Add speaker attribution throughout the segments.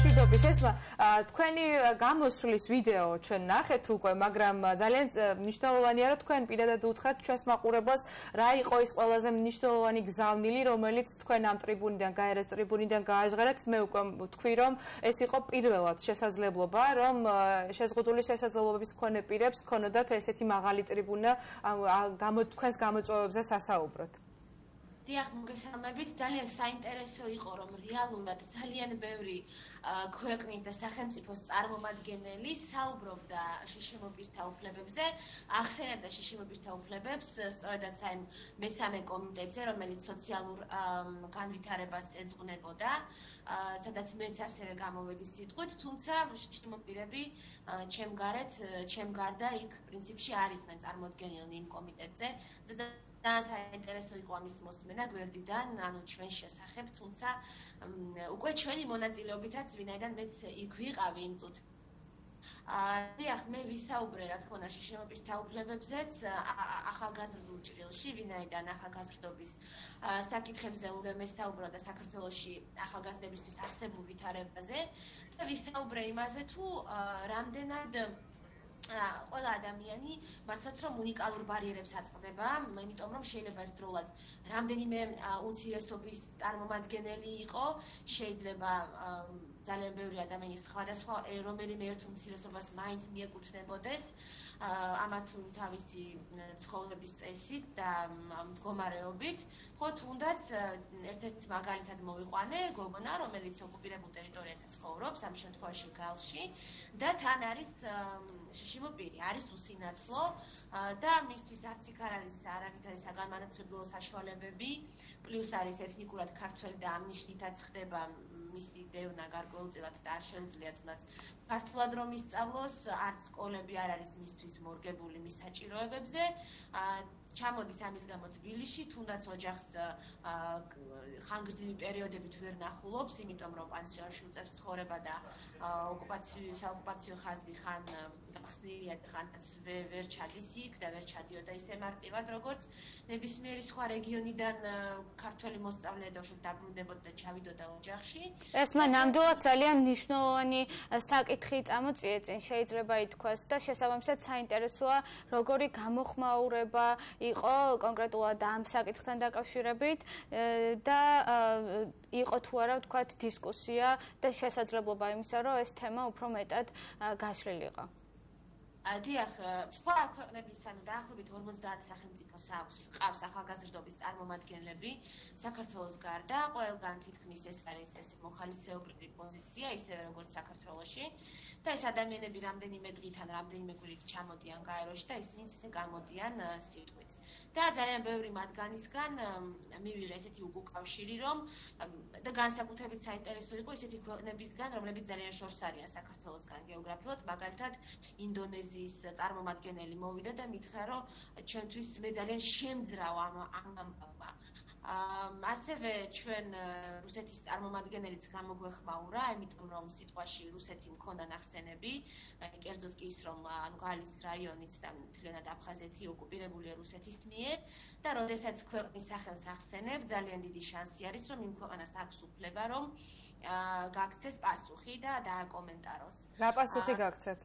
Speaker 1: მშვიდობის ესმა თქვენი გამოსვლის ვიდეო ჩვენ ნახეთ უკვე, მაგრამ ძალიან მნიშვნელოვანია რომ თქვენ პირადად უთხრათ ჩვენს მაყურებელს რა იყო ის ყველაზე მნიშვნელოვანი გზავნილი, რომელიც თქვენ ამ ტრიბუნიდან, გაეროს ტრიბუნიდან გააჟღერეთ. მე უკვე ვთქვი რომ ეს იყო პირველად შესაძლებლობა, რომ შეზღუდული შესაძლებლობების მქონე პირებს ქონოდათ ესეთი მაღალი ტრიბუნა თქვენს გამოწვევებზე სასაუბროთ.
Speaker 2: დიახ, მოგესალმებით. ძალიან საინტერესო იყო, რომ რეალურად ძალიან ბევრი ქვეყნის და სახელმწიფოს წარმომადგენელი საუბრობდა შშმ პირთა უფლებებზე, ახსენებდა შშმ პირთა უფლებებს, სწორედაც აი მესამე კომიტეტზე, რომელიც სოციალურ განვითარებას ეძღვნებოდა, სადაც მეც ასევე გამოვედი სიტყვით, თუმცა შშმ პირები ჩემ გარდა იქ პრინციპში არ იყვნენ წარმოდგენილნი იმ კომიტეტზე. და საინტერესო იყო ამის მოსმენა გვერდიდან, ანუ ჩვენ შესახებ, თუმცა უკვე ჩვენი მონაწილეობითაც ვინაიდან მეც იქ ვიყავი იმ წუთში. დიახ, მე ვისაუბრე რა თქმა უნდა შშმ პირთა უფლებებზეც ახალგაზრდულ ჭრილში, ვინაიდან ახალგაზრდობის საკითხებზე უნდა მესაუბრო და საქართველოში ახალგაზრდებისთვის არსებულ ვითარებაზე და ვისაუბრე იმაზე თუ რამდენად ყველა ადამიანი მართლაც რომ უნიკალურ ბარიერებს აწყდება, იმიტომ რომ შეიძლება ერთდროულად რამდენიმე უმცირესობის წარმომადგენელი იყო, შეიძლება ძალიან ბევრი ადამიანი სხვადასხვა რომელიმე ერთ უმცირესობას მაინც მიეკუთვნებოდეს, ამა თუ თავისი ცხოვრების წესით და მდგომარეობით, ხო თუნდაც ერთ-ერთ მაგალითად მოვიყვანე გოგონა, რომელიც ოკუპირებულ ტერიტორიაზე ცხოვრობს, ამ შემთხვევაში გალში და თან არის შშმ პირი, არის უსინათლო და მისთვის არც იქ არ არის არავითარი საგანმანათლებლო საშუალებები, პლუს არის ეთნიკურად ქართველი და ამ ნიშნითაც ხდება მისი დევნა გარკვეულწილად და არ შეუძლიათ თუნდაც ქართულად რომ ისწავლოს, არც სკოლები არ არის მისთვის მორგებული მის საჭიროებებზე. ჩამოდის ამის გამო თბილისში, თუნდაც ოჯახს ხანგრძლივი პერიოდებით ვერ ნახულობს, იმიტომ რომ პანსიონში უწევს ცხოვრება და საოკუპაციო ხაზი ხან გახსნილია, ხანაც ვერ ჩადის იქ და ვერ ჩადიოდა ისე მარტივად, როგორც ნებისმიერი სხვა რეგიონიდან ქართველი მოსწავლე და უშუალოდ დაბრუნდებოდა და ჩავიდოდა ოჯახში.
Speaker 3: ეს მან ნამდვილად ძალიან მნიშვნელოვანი საკითხი წამოწიეთ წინ, შეიძლება ითქვას და შესაბამისად საინტერესოა როგორი გამოხმაურება იყო კონკრეტულად ამ საკითხთან დაკავშირებით და იყო თუ არა ვთქვათ დისკუსია და შესაძლებლობა იმისა, რომ ეს თემა უფრო მეტად გაშლილიყო.
Speaker 2: დიახ, სხვა ქვეყნების, ანუ დაახლოებით 50 სახელმწიფოს ყავს ახალგაზრდობის წარმომადგენლები საქართველოს გარდა, ყველგან თითქმის ეს არის ეს მოხალისეობრივი პოზიცია, ისევე როგორც საქართველოში და ეს ადამიანები რამდენიმე დღით ან რამდენიმე კვირით ჩამოდიან გაეროში და ისინიც ესე გამოდიან სიტყვით. და ძალიან ბევრი მათგანისგან მივიღე ესეთი უკავშირი, რომ და განსაკუთრებით საინტერესო იყო ესეთი ქვეყნებისგან, რომლებიც ძალიან შორს არიან საქართველოსგან გეოგრაფიულად, მაგალითად ინდონეზიის წარმომადგენელი მოვიდა და მითხრა, რომ ჩვენთვის მე ძალიან შემძრავ ამ ამბავმა. ასევე ჩვენ რუსეთის წარმომადგენელიც გამოგვეხმაურა, იმიტომ რომ სიტყვაში რუსეთი მქონდა ნახსენები, კერძოდ კი ის რომ გალის რაიონიც და მთლიანად აფხაზეთი ოკუპირებულია რუსეთის მიერ და როდესაც ქვეყნის სახელს ახსენებ, ძალიან დიდი შანსი არის რომ იმ ქვეყანას აქვს უფლება რომ გააქცეს პასუხი და დააკომენტაროს.
Speaker 1: რა პასუხი გააქცეთ?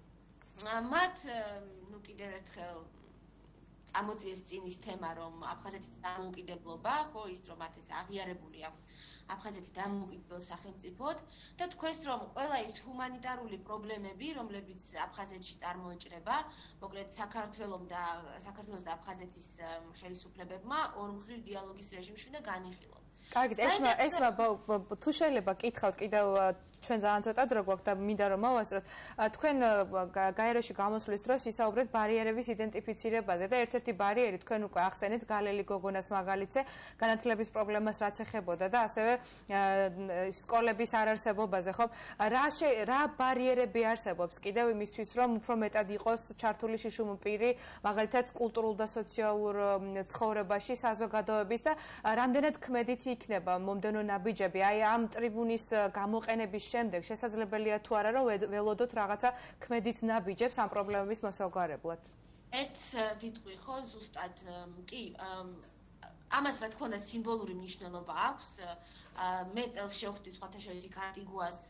Speaker 2: მათ ნუ კიდევ ერთხელ წამოწიეს წინ ის თემა, რომ აფხაზეთის დამოუკიდებლობა, ხო ის რომ მათ ეს აღიარებული აქვს აფხაზეთი დამოუკიდებელ სახელმწიფოდ და თქვეს რომ ყველა ის ჰუმანიტარული პრობლემები, რომლებიც აფხაზეთში წარმოიჭრება, მოკლედ საქართველოს და აფხაზეთის ხელისუფლებებმა ორმხრივ დიალოგის რეჟიმში უნდა განიხილონ.
Speaker 1: კარგით, ესმა თუ შეიძლება კითხავთ კიდევ ჩვენ ძალიან ცოტა დრო გვაქვს და მინდა რომ მოვასწროთ. თქვენ გაეროში გამოსვლის დროს ისაუბრეთ ბარიერების იდენტიფიცირებაზე და ერთ-ერთი ბარიერი თქვენ უკვე ახსენეთ გალელი გოგონას მაგალითზე, განათლების პრობლემას რაც ეხებოდა და ასევე სკოლების არარსებობაზე, ხო? რა ბარიერები არსებობს კიდევ იმისთვის, რომ უფრო მეტად იყოს ჩართული შშმ პირი, მაგალითად კულტურულ და სოციალურ ცხოვრებაში, საზოგადოების და რამდენად ქმედითი იქნება მომდენო ნაბიჯები, აი ამ ტრიბუნის გამოყენების შემდეგ შესაძლებელია თუ არა რომ ველოდოთ რაღაცა ქმედით ნაბიჯებს ამ პრობლემების მოსაგვარებლად.
Speaker 2: ერთს ვიტყვი ხო ზუსტად კი ამას რა თქმა უნდა სიმბოლური მნიშვნელობა აქვს მე წელს შევხვდი სხვათა შორის კანტიგუას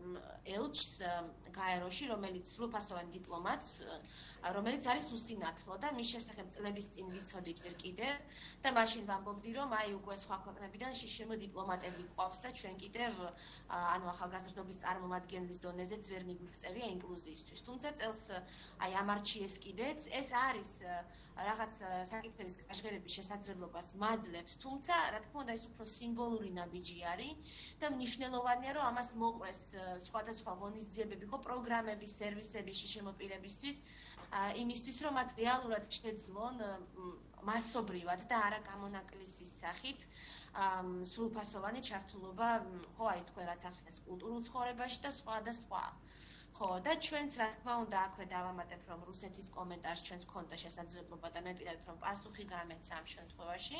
Speaker 2: ელჩს გაეროში, რომელიც სრულფასოვანი დიპლომატს, რომელიც არის უსინათლო და მის შესახებ წლების წინ ვიცოდით ვერ კიდევ და მაშინ ვამბობდი, რომ აი უკვე სხვა ქვეყნებიდან შიშემ დიპლომატები გვყავს და ჩვენ კიდევ ანუ ახალგაზრდობის წარმომადგენლის დონეზეც ვერ მიგვიქცევია ინკლუზიისთვის. თუმცა წელს აი ამარჩიეს კიდეც, ეს არის რაღაც საკითხების კაშგერების შესაძლებლობას მაძლევს, თუმცა რა თქმა უნდა ეს უფრო სიმბოლური ნაბიჯი არის და მნიშვნელოვანია რომ ამას მოყვეს სხვადასხვა ღონისძიებები, ხო პროგრამები, სერვისები შიშემოპირებისთვის, იმისთვის რომ მათ რეალურად შეძლონ მასობრივად და არა გამონაკლისის სახით სრულფასოვანი ჩართულობა, ხო აი თქვენ რაც ახსნეს კულტურულ ცხოვრებაში და სხვა და სხვა. ხო და ჩვენც რა თქმა უნდა აქვე დავამატებ რომ რუსეთის კომენტარს ჩვენს გქონდა შესაძლებლობა და მე პირადად რომ პასუხი გამეცა ამ შემთხვევაში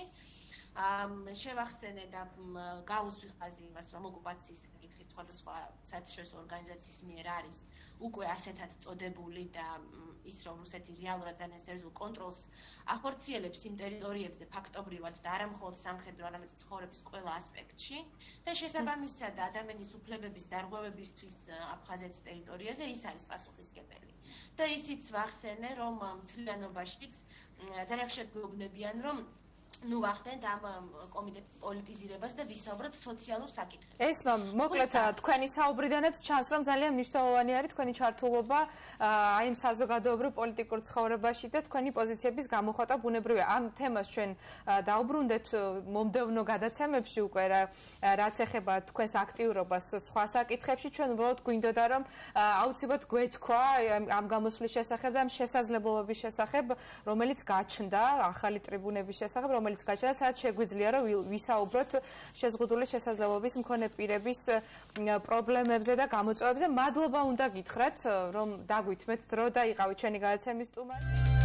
Speaker 2: შევახსენე და გავუსვი ხაზი იმას რომ ოკუპაციის საკითხი სხვადასხვა საერთაშორისო ორგანიზაციის მიერ არის უკვე ასეთად წოდებული და ის რომ რუსეთი რეალურად ძალიან სერიოზულ კონტროლს ახორციელებს იმ ტერიტორიებზე ფაქტობრივად და არა მხოლოდ სამხედრო, არამედ ცხოვრების ყველა ასპექტში და შესაბამისად ადამიანის უფლებების დარღვევებისთვის აფხაზეთის ტერიტორიაზე ის არის პასუხისმგებელი. და ისიც ვახსენე, რომ მთლიანობაშიც ძალიან ხშირად გვეუბნებიან, რომ ნუ ვახდენთ ამ კომიტეტის პოლიტიზირებას და ვისაუბროთ სოციალურ საკითხებზე.
Speaker 1: ეს მოკლედ თქვენი საუბრიდანაც ჩანს, რომ ძალიან მნიშვნელოვანი არის თქვენი ჩართულობა აი იმ საზოგადოებრივ პოლიტიკურ ცხოვრებაში და თქვენი პოზიციების გამოხატვა ბუნებრივია. ამ თემას ჩვენ დაუბრუნდეთ მომდევნო გადაცემებში უკვე რაც ეხება თქვენს აქტიურობას სხვა საკითხებში, ჩვენ უბრალოდ გვინდოდა რომ აუცილებლად გვეთქვა ამ გამოსვლის შესახებ და ამ შესაძლებლობების შესახებ, რომელიც გაჩნდა ახალი ტრიბუნების შესახებ, რომელიც გაჩნდა, სადაც შეგვიძლია რომ ვისაუბროთ შეზღუდული შესაძლებლობის მქონე პირების პრობლემებზე და გამოწვევებზე. მადლობა უნდა გითხრათ, რომ დაგვითმეთ დრო და იყავით ჩვენი გადაცემის სტუმარი.